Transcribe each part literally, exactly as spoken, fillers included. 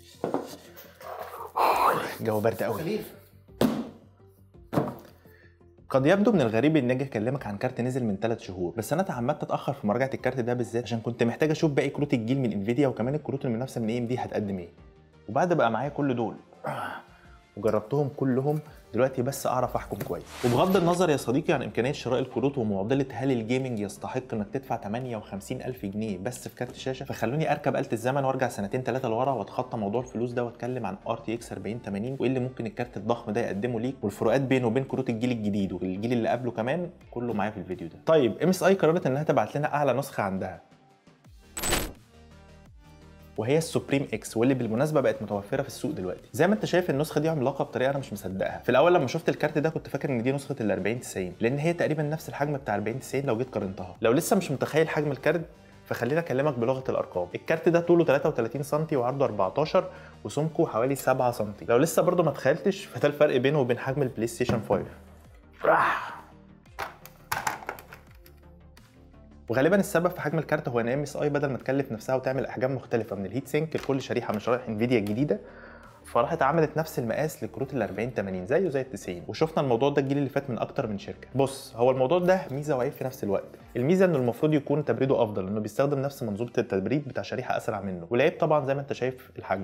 الجو برد قوي. قد يبدو من الغريب اني اجي اكلمك عن كارت نزل من ثلاث شهور، بس انا تعمدت اتاخر في مراجعه الكارت ده بالذات عشان كنت محتاج اشوف باقي كروت الجيل من انفيديا وكمان الكروت المنافسه من اي ام دي هتقدم ايه. وبعد بقى معايا كل دول وجربتهم كلهم دلوقتي بس اعرف احكم كويس. وبغض النظر يا صديقي عن امكانيه شراء الكروت ومعضله هل الجيمنج يستحق انك تدفع ثمانية وخمسين ألف جنيه بس في كارت شاشه، فخلوني اركب آلة الزمن وارجع سنتين ثلاثه لورا واتخطى موضوع الفلوس ده واتكلم عن ار تي اكس أربعين ثمانين وايه اللي ممكن الكارت الضخم ده يقدمه ليك والفروقات بينه وبين كروت الجيل الجديد والجيل اللي قبله كمان، كله معايا في الفيديو ده. طيب ام اس اي قررت انها تبعت لنا اعلى نسخه عندها وهي السوبريم اكس، واللي بالمناسبه بقت متوفره في السوق دلوقتي. زي ما انت شايف النسخه دي عملاقه بطريقه انا مش مصدقها. في الاول لما شفت الكارت ده كنت فاكر ان دي نسخه ال أربعين تسعين لان هي تقريبا نفس الحجم بتاع أربعين تسعين لو جيت قارنتها. لو لسه مش متخيل حجم الكارت فخلينا اكلمك بلغه الارقام. الكارت ده طوله ثلاثة وثلاثين سم وعرضه أربعتاشر وسمكه حوالي سبعة سم. لو لسه برضه ما تخيلتش فده الفرق بينه وبين حجم البلاي ستيشن خمسة. وغالبا السبب في حجم الكارت هو ان ام اس اي بدل ما تكلف نفسها وتعمل احجام مختلفه من الهيت سينك لكل شريحه من شرائح انفيديا الجديده، فراحت عملت نفس المقاس لكروت ال أربعين ثمانين زيه زي ال تسعين. وشفنا الموضوع ده الجيل اللي فات من اكتر من شركه. بص، هو الموضوع ده ميزه وعيب في نفس الوقت. الميزه انه المفروض يكون تبريده افضل لانه بيستخدم نفس منظومه التبريد بتاع شريحه اسرع منه، والعيب طبعا زي ما انت شايف الحجم،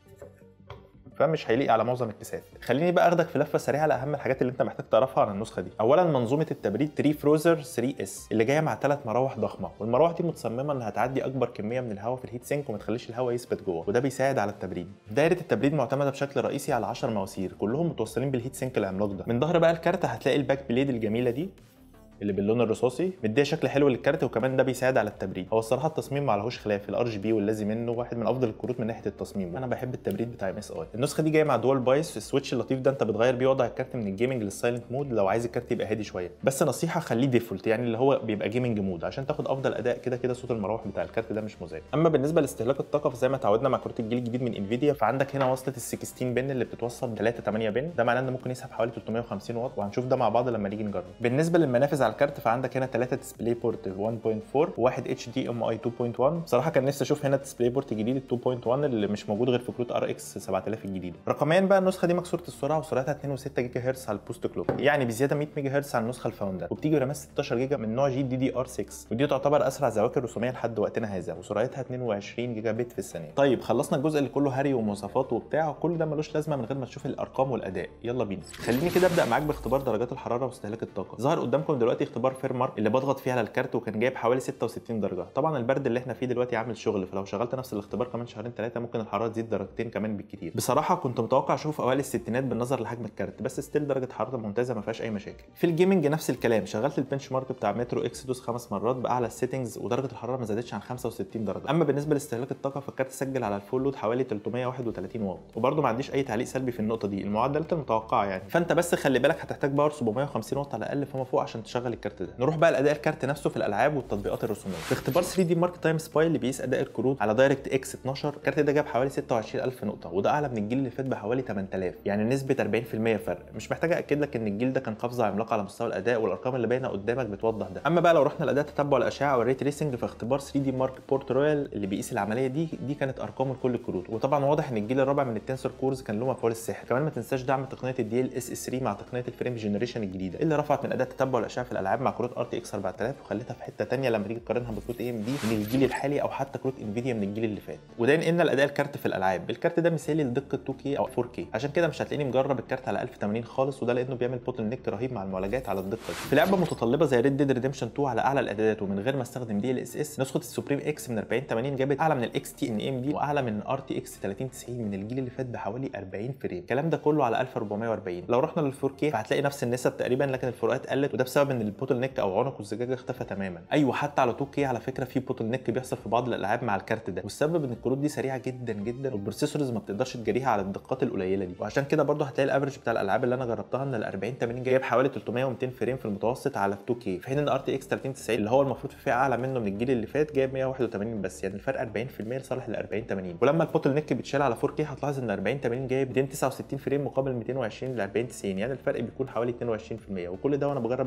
فمش هيليق على معظم الكيسات. خليني بقى اخدك في لفه سريعه على اهم الحاجات اللي انت محتاج تعرفها عن النسخه دي. اولا منظومه التبريد تري فروزر ثري اس اللي جايه مع ثلاث مراوح ضخمه، والمراوح دي متصممه انها تعدي اكبر كميه من الهواء في الهيت سينك وما تخليش الهواء يثبت جوه، وده بيساعد على التبريد. دايره التبريد معتمده بشكل رئيسي على عشر مواسير كلهم متوصلين بالهيت سينك العملاق ده. من ظهر بقى الكارت هتلاقي الباك بليد الجميله دي اللي باللون الرصاصي مديه شكل حلو للكارت، وكمان ده بيساعد على التبريد. هو الصراحه التصميم ما عليهوش خلاف، الار جي بي واللازم منه واحد من افضل الكروت من ناحيه التصميم. انا بحب التبريد بتاع ام اس اي. النسخه دي جايه مع دول بايس، السويتش اللطيف ده انت بتغير بيه وضع الكارت من الجيمنج للسايلنت مود لو عايز الكارت يبقى هادي شويه، بس نصيحه خليه ديفولت يعني اللي هو بيبقى جيمنج مود عشان تاخد افضل اداء. كده كده صوت المراوح بتاع الكارت ده مش مزعج. اما بالنسبه لاستهلاك الطاقه فزي ما اتعودنا مع كروت الجيل الجديد من انفيديا، فعندك هنا وصله ال ستاشر بن اللي بتتوصل ثلاثة ثمانية بن، ده معناه انه ممكن يسحب حوالي ثلاثمية وخمسين واط، وهنشوف ده مع بعض لما نيجي نجرب. بالنسبه للمنافذ على الكارت فعندك هنا ثلاثة ديسبلاي بورت واحد نقطة أربعة وواحد اتش دي ام اي اتنين نقطة واحد. بصراحه كان نفسي اشوف هنا ديسبلاي بورت جديد اتنين نقطة واحد اللي مش موجود غير في كروت ار اكس سبعة آلاف الجديده. رقميا بقى النسخه دي مكسوره السرعه وسرعتها اتنين فاصلة ستة جيجا هرتز على البوست كلوك، يعني بزياده مية ميجا هرتز عن النسخه الفاوندر، وبتيجي برامات ستاشر جيجا من نوع جي دي دي ار ستة، ودي تعتبر اسرع ذواكر رسوميه لحد وقتنا هذا، وسرعتها اتنين وعشرين جيجا بت في الثانيه. طيب خلصنا الجزء اللي كله هري ومواصفات وبتاع، وكل ده ملوش لازمه من غير ما تشوف الارقام والاداء. يلا بينا. خليني كده ابدا معاك باختبار درجات الحراره واستهلاك الطاقه. ظهر قدامكم دلوقتي اختبار فيرمارك اللي بضغط فيه على الكارت وكان جايب حوالي ستة وستين درجه. طبعا البرد اللي احنا فيه دلوقتي عامل شغل، فلو شغلت نفس الاختبار كمان شهرين ثلاثه ممكن الحراره تزيد درجتين كمان بالكتير. بصراحه كنت متوقع اشوف اوائل الستينات بالنظر لحجم الكارت، بس ستيل درجه حراره ممتازه ما فيهاش اي مشاكل. في الجيمنج نفس الكلام، شغلت البنش مارك بتاع مترو اكسدوس خمس مرات باعلى السيتنجز ودرجه الحراره ما زادتش عن خمسة وستين درجه. اما بالنسبه لاستهلاك الطاقه فالكارت سجل على الفول لود حوالي تلتمية وواحد وتلاتين واط، وبرده ما عنديش اي تعليق سلبي في النقطه دي، المعدلات المتوقعه يعني. فانت بس خلي بالك هتحتاج باور سبعمية وخمسين واط على الاقل فما فوق عشان تشغل الكارت ده. نروح بقى لاداء الكارت نفسه في الالعاب والتطبيقات الرسوميه. في اختبار ثري دي مارك تايم سباي اللي بيقيس اداء الكروت على دايركت اكس اتناشر، الكارت ده جاب حوالي ستة وعشرين ألف نقطه، وده اعلى من الجيل اللي فات بحوالي تمنية آلاف، يعني نسبه أربعين في المية فرق. مش محتاج اكد لك ان الجيل ده كان قفزه عملاقه على مستوى الاداء، والارقام اللي باينه قدامك بتوضح ده. اما بقى لو رحنا لاداء تتبع الاشعه والري تريسنج في اختبار ثري دي مارك بورت رويال اللي بيقيس العمليه دي، دي كانت ارقامه لكل الكروت، وطبعا واضح ان الجيل الرابع من التنسور كورز كان له مفعول السحر. كمان ما تنساش دعم تقنيه الدي ال اس ثري مع تقنيه الفريم جنريشن الجديده اللي رفعت من اداء تتبع الاشعه في الالعاب مع كروت ار تي اكس أربعة آلاف وخلتها في حته ثانيه لما تيجي تقارنها بكروت اي ام دي من الجيل الحالي او حتى كروت انفيديا من الجيل اللي فات. وده ينقلنا لاداء الكارت في الالعاب. الكارت ده مثالي لدقه تو كيه او فور كيه، عشان كده مش هتلاقيني مجرب الكارت على ألف وتمانين خالص، وده لانه بيعمل بوتل نيك رهيب مع المعالجات على الدقه دي. في لعبه متطلبه زي ريد ديد ريديمشن اتنين على اعلى الاعدادات ومن غير ما استخدم دي ال اس اس، نسخه السوبريم اكس من أربعين ثمانين جابت اعلى من الاكس تي ان ام دي واعلى من ار تي اكس تلاتين تسعين من الجيل اللي فات بحوالي أربعين فريم. الكلام ده كله على ألف وأربعمية وأربعين. لو رحنا لل فور كيه فهتلاقي نفس النسب تقريبا، لكن الفروقات قلت، وده بسبب ان البوتل نيك او عنق الزجاجه اختفى تماما. ايوه حتى على تو كيه على فكره في بوتل نيك بيحصل في بعض الالعاب مع الكارت ده، والسبب ان الكروت دي سريعه جدا جدا والبروسيسورز ما بتقدرش تجاريها على الدقات القليله دي، وعشان كده برضه هتلاقي الافرج بتاع الالعاب اللي انا جربتها ان ال أربعين ثمانين جايب حوالي تلتمية ومتين فريم في المتوسط على تو كيه، في حين ان ار تي اكس تلاتين تسعين اللي هو المفروض في فئه اعلى منه من الجيل اللي فات جايب مية وواحد وتمانين بس، يعني الفرق أربعين في المية لصالح ال أربعين ثمانين. ولما البوتل نيك بيتشال على فور كيه هتلاحظ ان أربعين ثمانين جايب ميتين وتسعة وستين فريم مقابل ميتين وعشرين ل أربعين تسعين، يعني الفرق بيكون حوالي اتنين وعشرين في المية، وكل ده وانا بجرب الالعاب من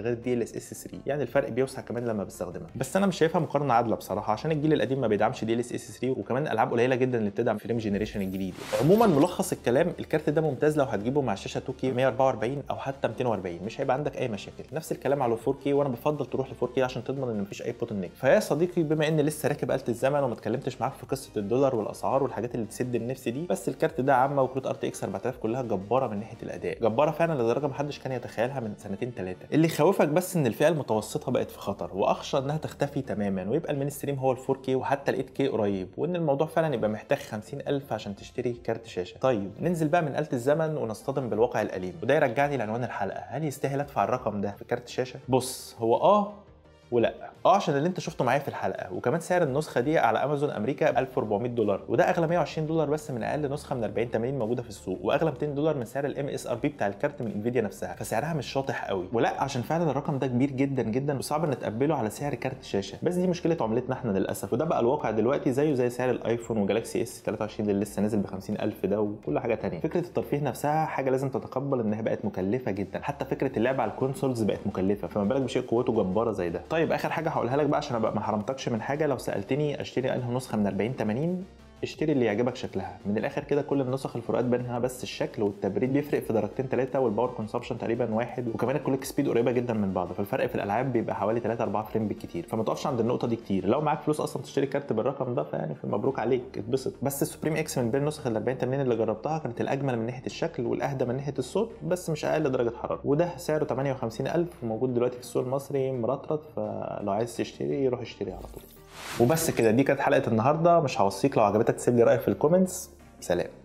غير دي ال اس اس ثلاثة، يعني الفرق بيوسع كمان لما بستخدمها. بس انا مش شايفها مقارنه عادله بصراحه، عشان الجيل القديم ما بيدعمش دي ال اس اس ثلاثة، وكمان الالعاب قليله جدا اللي بتدعم فريم جنريشن الجديد. عموما ملخص الكلام، الكارت ده ممتاز لو هتجيبه مع شاشه تو كيه مية واربعة واربعين او حتى ميتين واربعين، مش هيبقى عندك اي مشاكل. نفس الكلام على فور كيه، وانا بفضل تروح ل فور كيه عشان تضمن ان مفيش اي بوتل نيك. فيا صديقي، بما ان لسه راكب آلة الزمن وما اتكلمتش معاك في قصه الدولار والاسعار والحاجات اللي تسد النفس دي، بس الكارت ده عامه وكروت ار تي اكس اربعة آلاف كلها جباره من ناحيه الاداء، جباره فعلا لدرجه محدش كان يتخيلها من سنتين ثلاثه. اللي يخوفك بس ان الفئه المتوسطه بقت في خطر، واخشى انها تختفي تماما ويبقى المين ستريم هو ال فور كيه وحتى ال ايت كيه قريب، وان الموضوع فعلا يبقى محتاج خمسين الف عشان تشتري كارت شاشه. طيب ننزل بقى من آلة الزمن ونصطدم بالواقع الأليم، وده يرجعني لعنوان الحلقه، هل يستاهل ادفع الرقم ده في كارت شاشه؟ بص، هو اه ولا اه عشان اللي انت شفته معايا في الحلقه، وكمان سعر النسخه دي على امازون امريكا الف واربعمية دولار، وده اغلى مية وعشرين دولار بس من اقل نسخه من اربعين تمانين موجوده في السوق، واغلى ميتين دولار من سعر الام اس ار بي بتاع الكارت من انفيديا نفسها، فسعرها مش شاطح قوي. ولا عشان فعلا الرقم ده كبير جدا جدا وصعب نتقبله على سعر كارت شاشه، بس دي مشكله عملتنا احنا للاسف، وده بقى الواقع دلوقتي، زيه زي سعر الايفون وجالاكسي اس تلاتة وعشرين اللي لسه نازل ب خمسين الف ده وكل حاجه ثانيه. فكره الترفيه نفسها حاجه لازم تتقبل انها بقت مكلفه جدا، حتى فكره اللعب على الكونسولز بقت مكلفه، فما بالك بشيء قوته جباره زي ده. طيب اخر حاجه هقولها لك بقى عشان ابقى ما حرمتكش من حاجه، لو سالتني اشتري انهي نسخه من اربعين تمانين، اشتري اللي يعجبك شكلها. من الاخر كده كل النسخ الفروقات بينها بس الشكل والتبريد بيفرق في درجتين ثلاثه، والباور كونسبشن تقريبا واحد، وكمان الكلوك سبيد قريبه جدا من بعض، فالفرق في الالعاب بيبقى حوالي ثلاثة اربعة فريم بالكتير، فما تقفش عند النقطه دي كتير. لو معاك فلوس اصلا تشتري كارت بالرقم ده فيعني مبروك عليك، اتبسط. بس السوبريم اكس من بين نسخ ال اربعين تمانين اللي جربتها كانت الاجمل من ناحيه الشكل والاهدى من ناحيه الصوت، بس مش اقل درجه حراره، وده سعره تمانية وخمسين الف وموجود دلوقتي في السوق المصري مرطرط، فلو عايز تشتري روح اشتري على طول. وبس كده، دي كانت حلقه النهارده. مش هوصيك لو عجبتك تسيب لي رايك في الكومنتس. سلام.